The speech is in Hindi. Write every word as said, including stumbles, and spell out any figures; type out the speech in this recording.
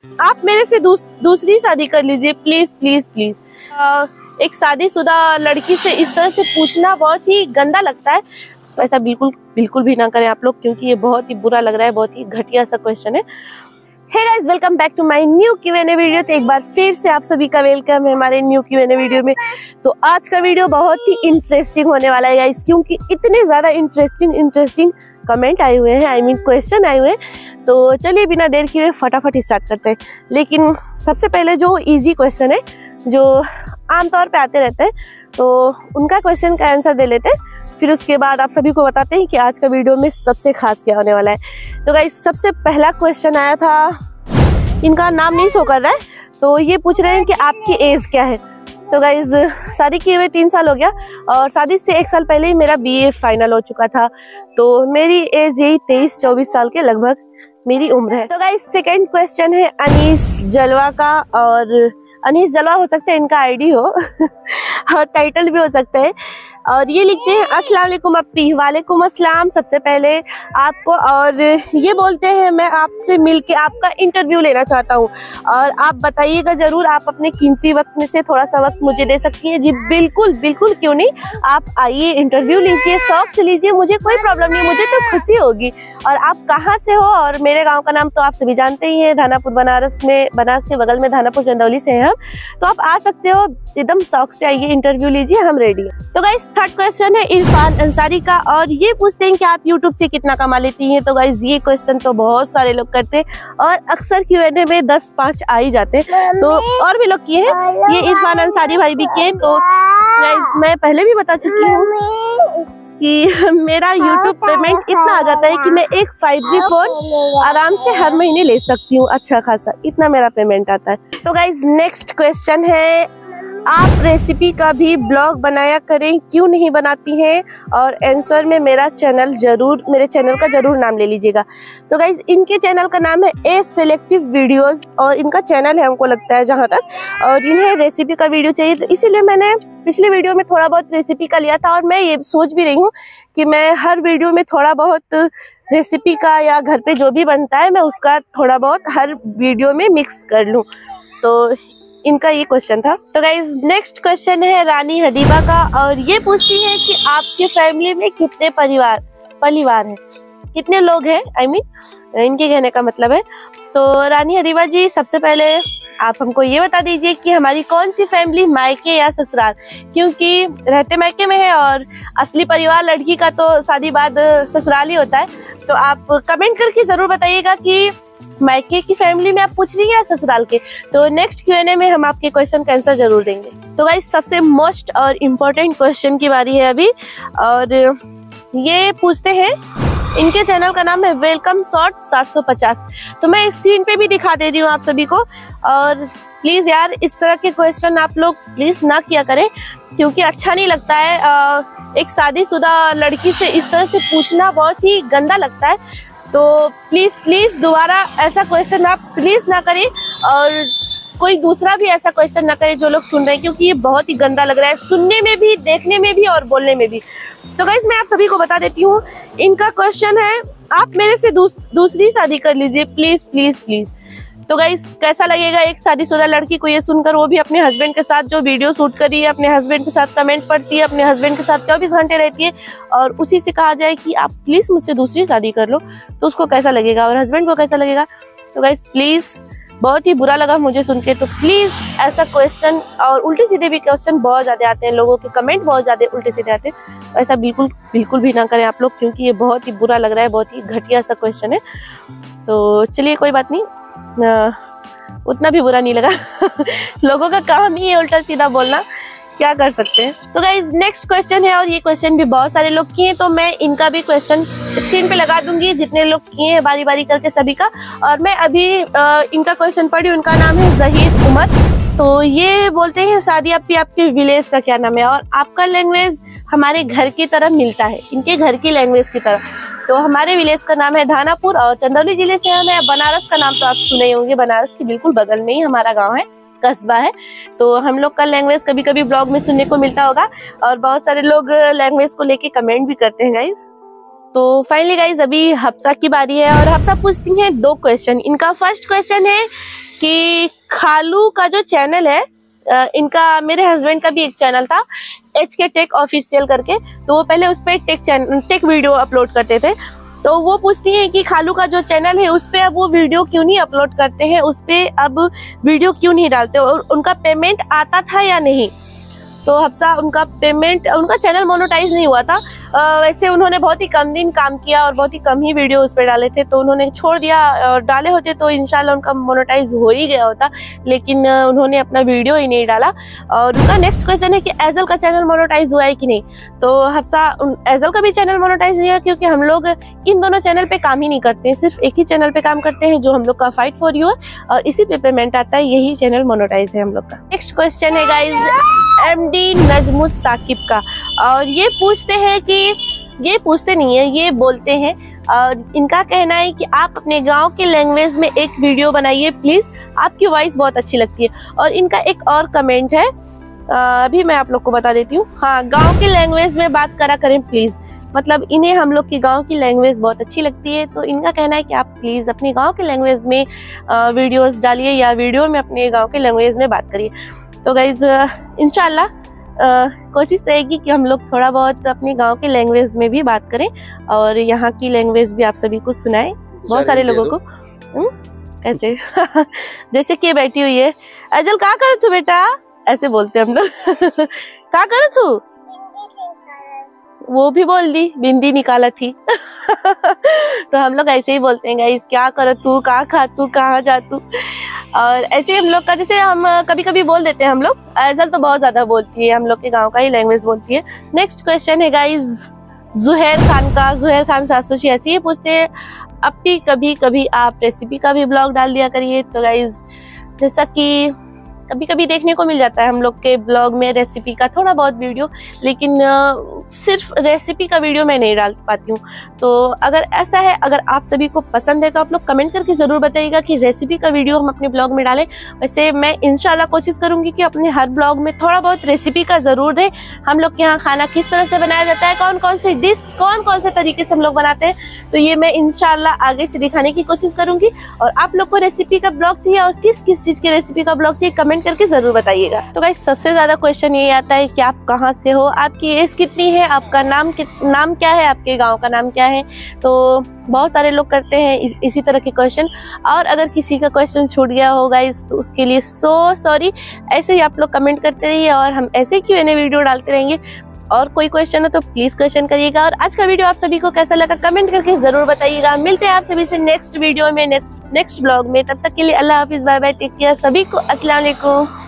आप मेरे से दूस, दूसरी शादी कर लीजिए प्लीज प्लीज प्लीज। एक शादीशुदा लड़की से इस तरह से पूछना बहुत ही गंदा लगता है, तो ऐसा बिल्कुल बिल्कुल भी ना करें आप लोग, क्योंकि ये बहुत ही बुरा लग रहा है, बहुत ही घटिया सा क्वेश्चन है। Hey guys, welcome back to my new Q and A video. तो एक बार फिर से आप सभी का वेलकम है हमारे new Q and A video में। तो आज का वीडियो बहुत ही इंटरेस्टिंग होने वाला है गाइस, क्योंकि इतने ज्यादा इंटरेस्टिंग इंटरेस्टिंग कमेंट आए हुए हैं, आई मीन क्वेश्चन आए हुए हैं। तो चलिए बिना देर किए फटाफट स्टार्ट करते हैं। लेकिन सबसे पहले जो इजी क्वेश्चन है, जो आमतौर पे आते रहते हैं, तो उनका क्वेश्चन का आंसर दे लेते हैं। फिर उसके बाद आप सभी को बताते हैं कि आज का वीडियो में सबसे खास क्या होने वाला है। तो गाइस, सबसे पहला क्वेश्चन आया था, इनका नाम नहीं शो कर रहा है, तो ये पूछ रहे हैं कि आपकी एज क्या है। तो गाइज, शादी किए हुए तीन साल हो गया और शादी से एक साल पहले ही मेरा बीए फाइनल हो चुका था। तो मेरी एज यही तेईस चौबीस साल के लगभग मेरी उम्र है। तो गाइज, सेकंड क्वेश्चन है अनीस जलवा का, और अनीस जलवा हो सकता है इनका आईडी हो और टाइटल भी हो सकता है। और ये लिखते हैं अस्सलाम वालेकुम अप्पी। वालेकुम अस्सलाम सबसे पहले आपको। और ये बोलते हैं मैं आपसे मिलके आपका इंटरव्यू लेना चाहता हूँ, और आप बताइएगा जरूर, आप अपने कीमती वक्त में से थोड़ा सा वक्त मुझे दे सकती हैं। जी बिल्कुल बिल्कुल, क्यों नहीं, आप आइए, इंटरव्यू लीजिए, शौक से लीजिए, मुझे कोई प्रॉब्लम नहीं, मुझे तो खुशी होगी। और आप कहाँ से हो? और मेरे गाँव का नाम तो आप सभी जानते ही है, धानापुर, बनारस में, बनारस के बगल में धानापुर चंदौली से है हम। तो आप आ सकते हो, एकदम शौक से आइए, इंटरव्यू लीजिए, हम रेडी हैं। तो गाइस, थर्ड क्वेश्चन है इरफान अंसारी का, और ये पूछते हैं कि आप यूट्यूब से कितना कमा लेती हैं। तो गाइस, ये क्वेश्चन तो बहुत सारे लोग करते हैं और अक्सर क्यू एंड ए में दस पाँच आ ही जाते हैं, तो और भी लोग किए हैं, ये इरफान अंसारी भाई भी किए। तो गाइस, मैं पहले भी बता चुकी हूँ कि मेरा यूट्यूब पेमेंट इतना आ जाता है कि मैं एक फाइव जी फोन आराम से हर महीने ले सकती हूँ, अच्छा खासा, इतना मेरा पेमेंट आता है। तो गाइस, नेक्स्ट क्वेश्चन है, आप रेसिपी का भी ब्लॉग बनाया करें, क्यों नहीं बनाती हैं? और आंसर में मेरा चैनल जरूर, मेरे चैनल का जरूर नाम ले लीजिएगा। तो गाइज, इनके चैनल का नाम है ए सेलेक्टिव वीडियोस, और इनका चैनल है हमको लगता है जहाँ तक, और इन्हें रेसिपी का वीडियो चाहिए, तो इसीलिए मैंने पिछले वीडियो में थोड़ा बहुत रेसिपी का लिया था। और मैं ये सोच भी रही हूँ कि मैं हर वीडियो में थोड़ा बहुत रेसिपी का, या घर पे जो भी बनता है मैं उसका थोड़ा बहुत हर वीडियो में मिक्स कर लूँ। तो इनका ये क्वेश्चन था। तो गाइज, नेक्स्ट क्वेश्चन है रानी हदीबा का, और ये पूछती है कि आपके फैमिली में कितने परिवार परिवार हैं, कितने लोग हैं, आई I मीन mean, इनके कहने का मतलब है। तो रानी हदीबा जी, सबसे पहले आप हमको ये बता दीजिए कि हमारी कौन सी फैमिली मायके या ससुराल, क्योंकि रहते मायके में है और असली परिवार लड़की का तो शादी बाद ससुराल ही होता है। तो आप कमेंट करके जरूर बताइएगा कि मायके की फैमिली में आप पूछ रही हैं या ससुराल के। तो नेक्स्ट क्यू एंड ए में हम आपके क्वेश्चन का आंसर जरूर देंगे। तो गाइस, सबसे मोस्ट और इम्पोर्टेंट क्वेश्चन की बारी है अभी, और ये पूछते हैं, इनके चैनल का नाम है वेलकम शॉर्ट सात सौ पचास। तो मैं स्क्रीन पे भी दिखा दे रही हूँ आप सभी को, और प्लीज यार, इस तरह के क्वेश्चन आप लोग प्लीज ना किया करें, क्योंकि अच्छा नहीं लगता है। आ, एक शादीशुदा लड़की से इस तरह से पूछना बहुत ही गंदा लगता है। तो प्लीज प्लीज दोबारा ऐसा क्वेश्चन आप प्लीज ना करें, और कोई दूसरा भी ऐसा क्वेश्चन ना करे जो लोग सुन रहे हैं, क्योंकि ये बहुत ही गंदा लग रहा है, सुनने में भी, देखने में भी और बोलने में भी। तो गाइस, मैं आप सभी को बता देती हूँ, इनका क्वेश्चन है, आप मेरे से दूस, दूसरी शादी कर लीजिए प्लीज प्लीज प्लीज। तो गाइस, कैसा लगेगा एक शादीशुदा लड़की को ये सुनकर, वो भी अपने हस्बैंड के साथ जो वीडियो शूट करी है, अपने हस्बैंड के साथ कमेंट पढ़ती है, अपने हस्बैंड के साथ चौबीस घंटे रहती है, और उसी से कहा जाए कि आप प्लीज मुझसे दूसरी शादी कर लो, तो उसको कैसा लगेगा और हस्बैंड को कैसा लगेगा। तो गाइस, प्लीज, बहुत ही बुरा लगा मुझे सुन के। तो प्लीज ऐसा क्वेश्चन, और उल्टे सीधे भी क्वेश्चन बहुत ज्यादा आते हैं, लोगों के कमेंट बहुत ज्यादा उल्टे सीधे आते हैं, तो ऐसा बिल्कुल बिल्कुल भी ना करें आप लोग, क्योंकि ये बहुत ही बुरा लग रहा है, बहुत ही घटिया सा क्वेश्चन है। तो चलिए, कोई बात नहीं, आ, उतना भी बुरा नहीं लगा लोगों का काम ही है उल्टा सीधा बोलना, क्या कर सकते हैं। तो गाइज, नेक्स्ट क्वेश्चन है, और ये क्वेश्चन भी बहुत सारे लोग किए हैं, तो मैं इनका भी क्वेश्चन स्क्रीन पे लगा दूंगी, जितने लोग किए हैं बारी बारी करके सभी का। और मैं अभी आ, इनका क्वेश्चन पढ़ी, उनका नाम है जहीर उमर। तो ये बोलते हैं, शादी अप्पी आपके विलेज का क्या नाम है, और आपका लैंग्वेज हमारे घर की तरह मिलता है, इनके घर की लैंग्वेज की तरह। तो हमारे विलेज का नाम है धानापुर, और चंदौली जिले से हम है। बनारस का नाम तो आप सुने ही होंगे, बनारस के बिल्कुल बगल में ही हमारा गांव है, कस्बा है। तो हम लोग का लैंग्वेज कभी कभी ब्लॉग में सुनने को मिलता होगा, और बहुत सारे लोग लैंग्वेज को लेके कमेंट भी करते हैं गाइज। तो फाइनली गाइज अभी हफ्सा की बारी है और हफ्सा पूछती हैं दो क्वेश्चन। इनका फर्स्ट क्वेश्चन है कि खालू का जो चैनल है, इनका मेरे हस्बैंड का भी एक चैनल था एच के टेक ऑफिशियल करके, तो वो पहले उस पर tech channel tech video upload करते थे। तो वो पूछती हैं कि खालू का जो चैनल है उस पे अब वो वीडियो क्यों नहीं अपलोड करते हैं, उस पे अब वीडियो क्यों नहीं डालते और उनका पेमेंट आता था या नहीं। तो हफ्सा उनका पेमेंट, उनका चैनल मोनेटाइज नहीं हुआ था। आ, वैसे उन्होंने बहुत ही कम दिन काम किया और बहुत ही कम ही वीडियो उस पर डाले थे, तो उन्होंने छोड़ दिया। और डाले होते तो इंशाल्लाह उनका मोनेटाइज हो ही गया होता, लेकिन उन्होंने अपना वीडियो ही नहीं डाला। और उनका नेक्स्ट क्वेश्चन है कि एजल का चैनल मोनेटाइज हुआ है कि नहीं। तो हफ्सा एजल का भी चैनल मोनेटाइज नहीं है, क्योंकि हम लोग इन दोनों चैनल पे काम ही नहीं करते हैं, सिर्फ एक ही चैनल पे काम करते हैं जो हम लोग का फाइट फॉर यू है, और इसी पे पेमेंट आता है, यही चैनल मोनेटाइज है हम लोग का। नेक्स्ट क्वेश्चन है गाइज एमडी नजमुस साकिब का, और ये पूछते हैं कि ये पूछते नहीं है, ये बोलते हैं, और इनका कहना है कि आप अपने गांव के लैंग्वेज में एक वीडियो बनाइए प्लीज, आपकी वॉइस बहुत अच्छी लगती है। और इनका एक और कमेंट है, अभी मैं आप लोग को बता देती हूँ। हाँ, गांव के लैंग्वेज में बात करा करें प्लीज, मतलब इन्हें हम लोग की गांव की लैंग्वेज बहुत अच्छी लगती है। तो इनका कहना है कि आप प्लीज अपने गांव के लैंग्वेज में वीडियोस डालिए या वीडियो में अपने गांव के लैंग्वेज में बात करिए। तो गाइज इंशाल्लाह कोशिश रहेगी कि हम लोग थोड़ा बहुत अपने गांव के लैंग्वेज में भी बात करें और यहाँ की लैंग्वेज भी आप सभी को सुनाएं, बहुत सारे लोगों को। हुँ? कैसे जैसे कि बैठी हुई है, अजल क्या कर तू बेटा, ऐसे बोलते हम लोग। क्या कर तू, वो भी बोल दी बिंदी निकाला थी। तो हम लोग ऐसे ही बोलते हैं गाइस, क्या कर तू, कहाँ खा तू, कहाँ जा तू। और ऐसे हम लोग का जैसे हम कभी कभी बोल देते हैं हम लोग, एजल तो बहुत ज्यादा बोलती है, हम लोग के गांव का ही लैंग्वेज बोलती है। नेक्स्ट क्वेश्चन है गाइज जुहैर खान का, जुहैर खान सात सौ छियासी, ये पूछते हैं अब भी कभी कभी आप रेसिपी का भी ब्लॉग डाल दिया करिए। तो गाइज जैसा कि कभी कभी देखने को मिल जाता है हम लोग के ब्लॉग में रेसिपी का थोड़ा बहुत वीडियो, लेकिन आ, सिर्फ रेसिपी का वीडियो मैं नहीं डाल पाती हूँ। तो अगर ऐसा है, अगर आप सभी को पसंद है तो आप लोग कमेंट करके ज़रूर बताइएगा कि रेसिपी का वीडियो हम अपने ब्लॉग में डालें। वैसे मैं इंशाल्लाह कोशिश करूँगी कि अपने हर ब्लॉग में थोड़ा बहुत रेसिपी का ज़रूर दें। हम लोग के यहाँ खाना किस तरह से बनाया जाता है, कौन कौन से डिश कौन कौन से तरीके से हम लोग बनाते हैं, तो ये मैं इंशाल्लाह आगे से दिखाने की कोशिश करूँगी। और आप लोग को रेसिपी का ब्लॉग चाहिए और किस किस चीज़ की रेसिपी का ब्लॉग चाहिए कमेंट करके जरूर बताइएगा। तो गाइस सबसे ज्यादा क्वेश्चन ये आता है कि आप कहाँ से हो, आपकी एज कितनी है, आपका नाम नाम क्या है, आपके गांव का नाम क्या है। तो बहुत सारे लोग करते हैं इस, इसी तरह के क्वेश्चन, और अगर किसी का क्वेश्चन छूट गया हो गाइस तो उसके लिए सो सॉरी। ऐसे ही आप लोग कमेंट करते रहिए और हम ऐसे ही क्यू एंड ए वीडियो डालते रहेंगे। और कोई क्वेश्चन हो तो प्लीज क्वेश्चन करिएगा। और आज का वीडियो आप सभी को कैसा लगा कमेंट करके जरूर बताइएगा। मिलते हैं आप सभी से नेक्स्ट वीडियो में, नेक्स्ट नेक्स्ट ब्लॉग में। तब तक के लिए अल्लाह हाफिज, बाय बाय, टेक केयर सभी को, अस्सलाम वालेकुम।